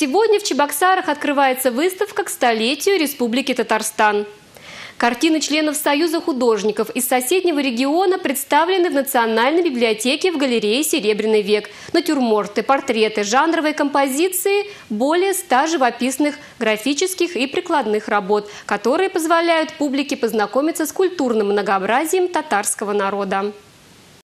Сегодня в Чебоксарах открывается выставка к столетию Республики Татарстан. Картины членов Союза художников из соседнего региона представлены в Национальной библиотеке в галерее «Серебряный век». Натюрморты, портреты, жанровые композиции, более 100 живописных, графических и прикладных работ, которые позволяют публике познакомиться с культурным многообразием татарского народа.